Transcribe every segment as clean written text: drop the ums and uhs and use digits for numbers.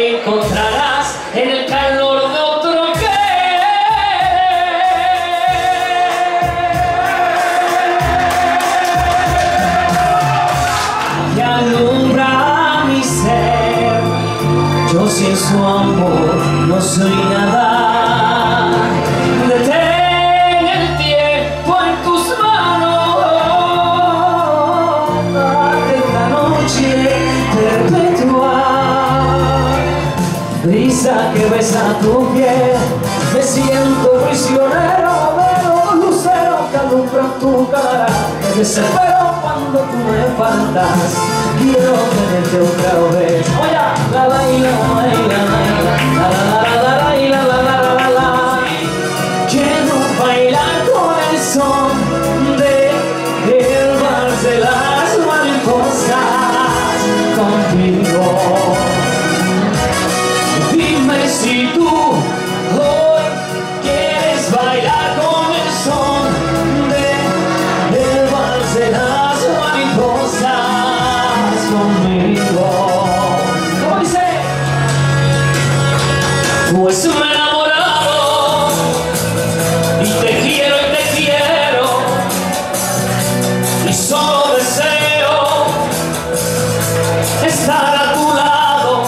me encontrarás en el calor de otro querer. Que alumbra mi ser, yo sin su amor no soy nada. Detén el tiempo en tus manos, esta noche perpetua. Brisa que besa tu piel, me siento prisionero de los luceros que alumbran tu cara. Me desespero cuando tú me faltas, quiero tenerte otra vez. Oye, la baila, baila, la la la la. Quiero bailar con el son del vals de las mariposas contigo. Dime si tú hoy quieres bailar con el son del vals de las mariposas conmigo. ¿Cómo dice? Pues me he enamorado y te quiero y solo deseo estar a tu lado.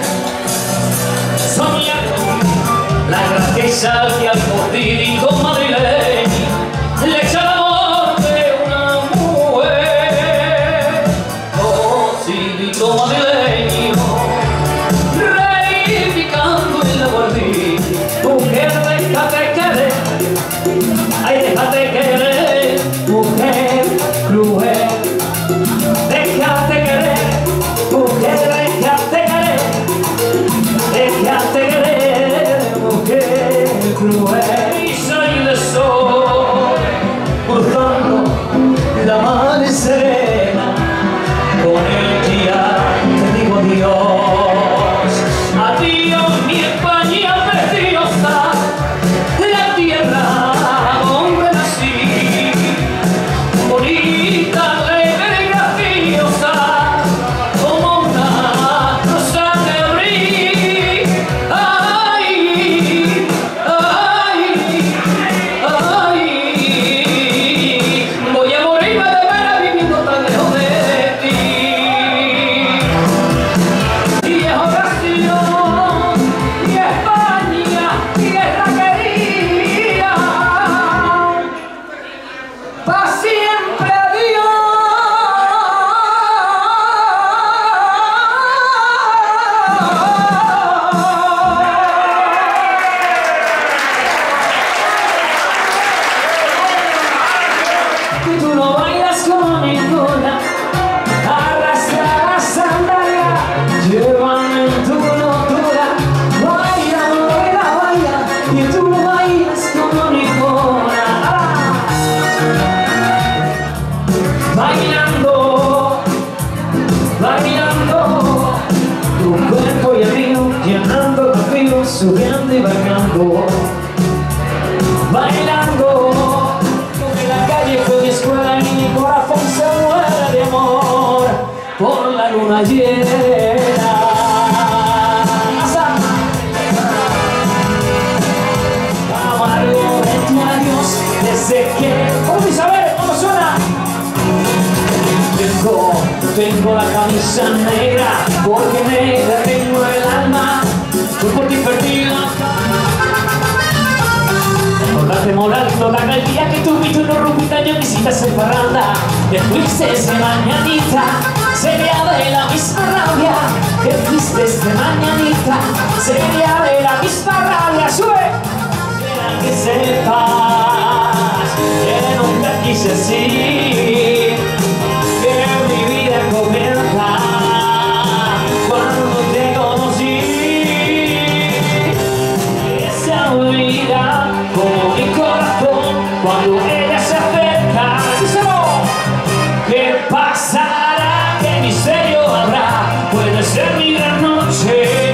La grandeza que al potírico madrileño le echa el amor de una mujer. Potírico madrileño reivindicando el aguardiente. Mujer, déjate querer, ay, déjate querer. Mujer cruel, déjate querer. Mujer, déjate querer, déjate querer. Cruel y soy de sol, cruzando la mar serena. Con el día te digo adiós, adiós mi España preciosa, la tierra donde nací, bonita, alegre y graciosa, como una rosa de abril. Voy a morirme de pena viviendo tan lejos de ti. Viejo castillo, y España, tierra querida, pa' siempre adiós. Tú no bailas con ninguna, arrastra la sandalia, llévame en tu locura. Baila, baila, baila, y tú no bailas con ninguna. Bailando, bailando, tu cuerpo y el mío, llenando contigo, subiendo y bajando. Bailando, en la calle fue mi escuela y mi corazón se muere de amor por la luna llena. Amargo de tu adiós desde que... ¿Cómo dice? A ver, ¿cómo suena? Tengo la camisa negra porque me derrimo el alma. Fue por ti perdida. Recordarte molando el día que tuviste una rupita, yo quisiste ser parranda. Te fuiste de mañanita, sería de la misma rabia. Te fuiste de mañanita, sería de la misma rabia. ¡Sube! Quiero que sepas que nunca quise así, que mi vida comienza cuando te conocí. Esa olvida como mi corazón cuando ella se acerca. ¡Díselo! ¿Qué pasará? ¿Qué misterio habrá? Puede ser mi gran noche.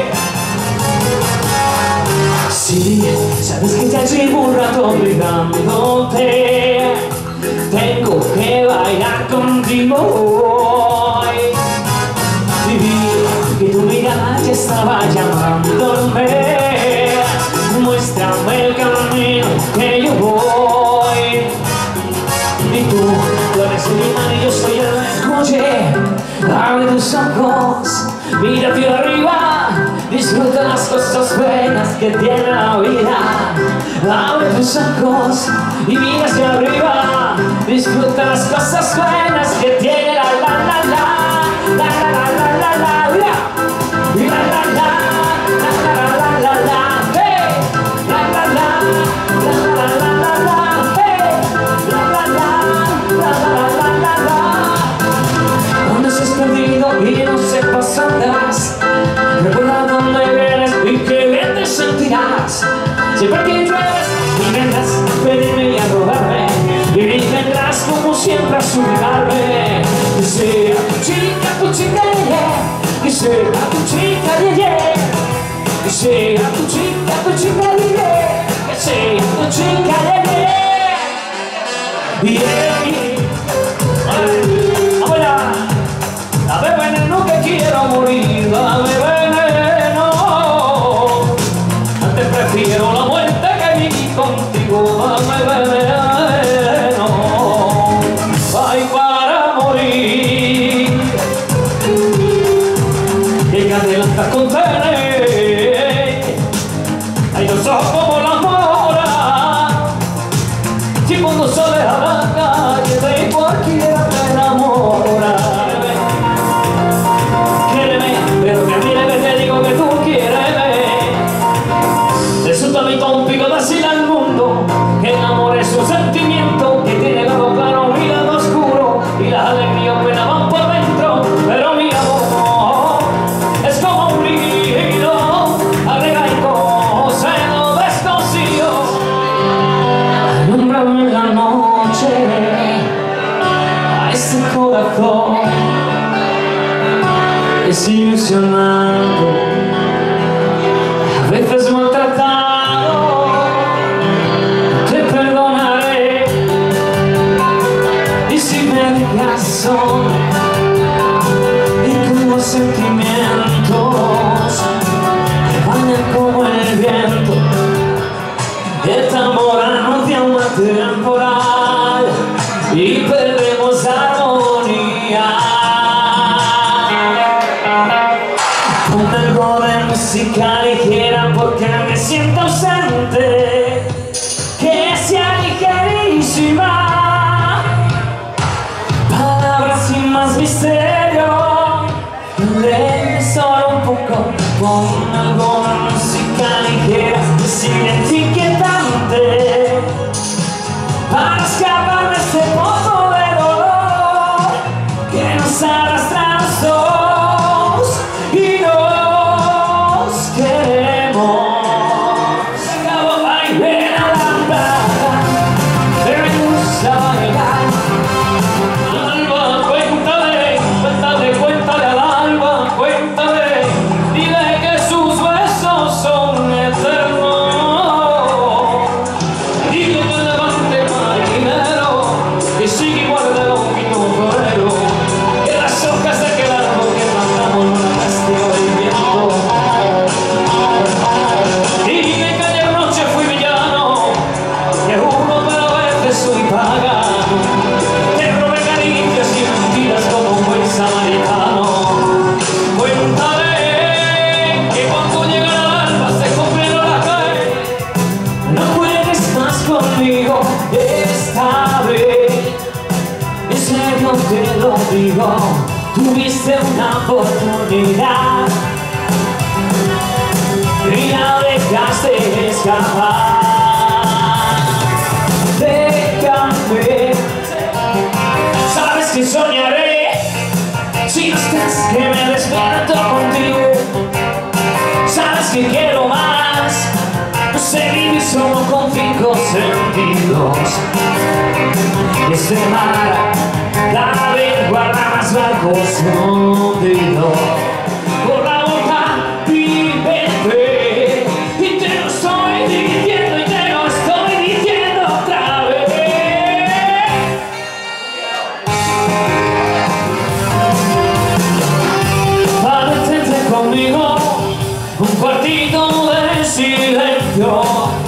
Sí, sabes que ya llevo un rato olvidándote. Tengo que bailar contigo hoy. Viví que tu mirada ya estaba llamándome. Muéstrame el camino que yo voy. Y tú eres el imán y yo soy el escuche. Abre tus ojos, mira hacia arriba, disfruta las cosas buenas que tiene la vida. Abre tus ojos y mira hacia arriba, disfruta las cosas buenas que tiene la Cuando estés perdido y no sepas atrás, recuerda dónde vienes y qué bien te sentirás. Siempre que llueves y vendrás a pedirme y a robarme, y vendrás como siempre a suplicarme. Que sea tu chica, que sea tu chica, que sea tu chica, que sea tu chica, dame veneno que quiero morir, dame veneno. Antes prefiero la muerte que vivir contigo, dame veneno. Ay, para morir, que adelantas con tener. Hay dos ojos como la mora, si cuando sales a la calle de cualquiera te enamora. Pero que mire que te digo que tú quieres. Resulta mi complicado decir al mundo que el amor es un sentimiento que tiene lado claro y lado oscuro, y las alegrías apenas van por dentro. Pero mi amor es como un río, agrega y coce lo desconocido. Alúmbrame en la noche a este corazón desilusionado, a veces maltratado. Te perdonaré, y si me dejas solo y con los sentimientos que bañan como el viento, el tambor anuncia una temporal y perdemos armonía. Ponte algo de música ligera porque me siento ausente, que sea ligerísima, palabras sin más misterio, léeme solo un poco. Pon algo de música ligera, de silencio inquietante, para escapar de este pozo de dolor que nos arrastra a los dos y nos queremos. Se acabó bailar a la lámpara, pero me gusta bailar. Alba, cuéntale al alba, cuéntale, dile que sus besos son eternos. Dile que levante marinero, que sigue igual de longitud florero, que las hojas de aquel árbol que plantamos no la castigo del viento. Dile que ayer noche fui villano, que juro pero a veces soy pagano, que robé caricias y mentiras como un buen samaritano. Cuéntale que cuando llega la alba se cumple la calle. No juegues más conmigo esta vez, en serio te lo digo, tuviste una oportunidad y la dejaste escapar. Déjame, sabes que soñaré si no estás, que me despierto contigo. Sabes que quiero más, no sé vivir solo con 5 sentidos. Y este mar cada vez guarda más barcos escondidos. Por la boca vívete, y te lo estoy diciendo y te lo estoy diciendo otra vez. Para detente conmigo, un cuartito de silencio.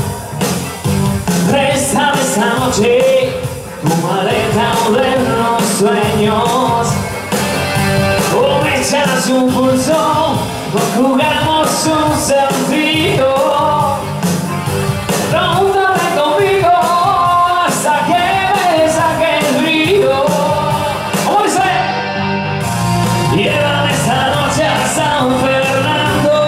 Resta de esta noche tu maleta de los sueños. O me echas un pulso o jugamos un sentido. Pregúntame conmigo hasta que me saque el brillo. ¿Cómo dice? Llévame esta noche a San Fernando.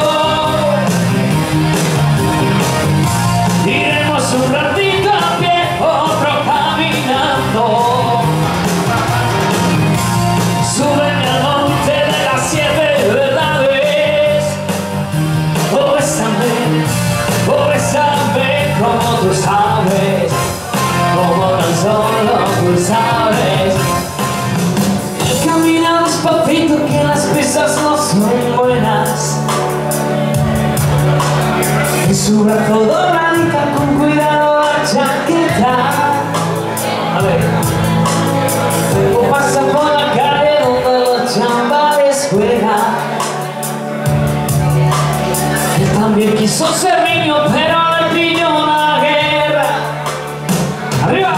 Iremos un ratito a pie, otro caminando. Súbeme al monte de las 7 verdades. O bésame como tú sabes, como tan solo tú sabes. Camina despacito que las prisas no son buenas. En su brazo dobladita con cuidado la chaqueta. A ver. Luego pasa por la calle donde los chambales juegan. Él también quiso ser niño, pero le pilló una guerra. ¡Arriba!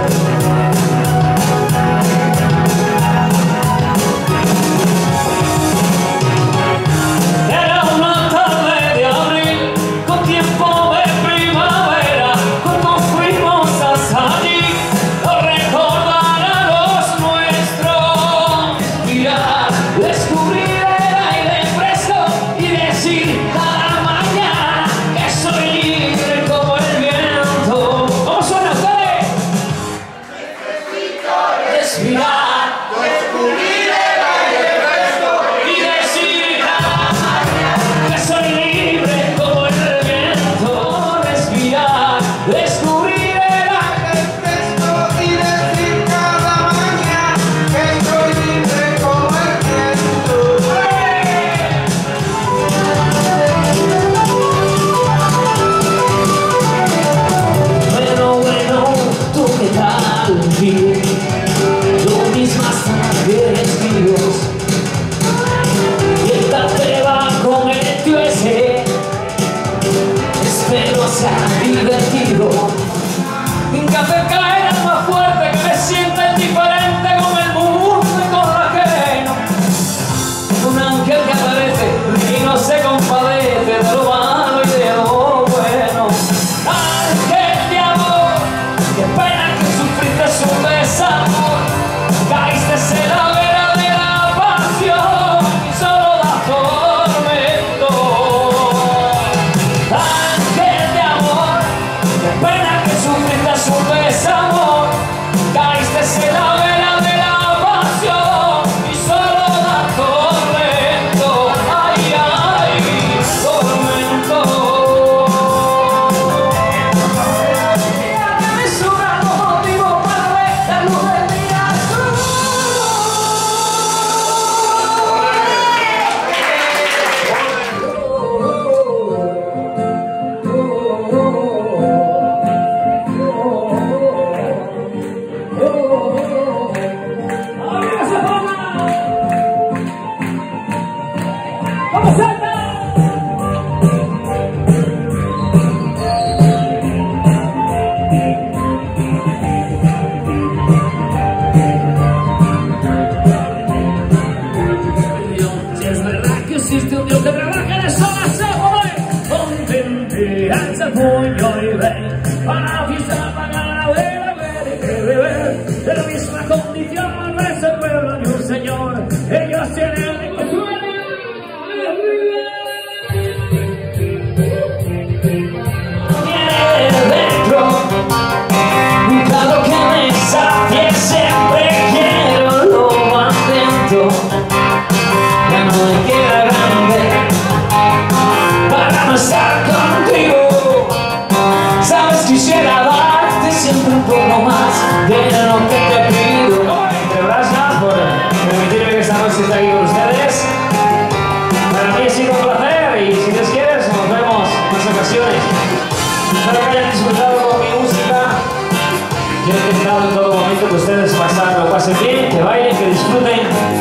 Era una tarde de abril, con tiempo de primavera, cuando fuimos hasta allí, no recordar a los nuestros. Mirar, descubrir el aire fresco y decir cada mañana que soy libre como el viento. ¿Cómo suena ustedes? Necesito respirar, descubrir el aire fresco y decir cada mañana que soy libre como el viento. Respirar, descubrir el aire fresco y decir cada mañana que soy libre como el viento. Bueno, ¿tú qué tal, tío? Lo mismo hasta que eres Dios. Y esta te va con el tío ese. Espero sea divertido. Que hacer caer al más fuerte, que me sienta indiferente con el mundo y con la ajeno. Un ángel que aparece y no se compadece de lo malo y de lo bueno. Ángel de amor, qué pena que sufriste un desamor. Caíste en la vera de la pasión y solo da tormento. Ángel de amor, qué pena que sufriste un desamor. Caíste en la vera de la pasión y solo da tormento. Ay, ay, tormento. Ya me sobra motivo para ver la luz del día azul. ¡Arriba esa palma! ¡Vamos, Santa! Si es verdad que existe un Dios que trabaja de sol a sol, contente, alza el puño y ven a la fiesta pagana de beber y de beber. De la misma condición no es el pueblo ni un señor. Ellos tienen el consuelo. Dentro, cuidado que me sacie, siempre quiero lo más dentro. Ya no me queda grande para no estar contigo. Sabes, quisiera darte siempre un poco más de lo que te pido. Muchas gracias por permitirme que esta noche esté aquí con ustedes. Para mí ha sido un placer y si Dios quiere nos vemos en más ocasiones. Espero que hayan disfrutado con mi música. Yo he intentado en todo momento que ustedes lo pasen bien, que bailen, que disfruten.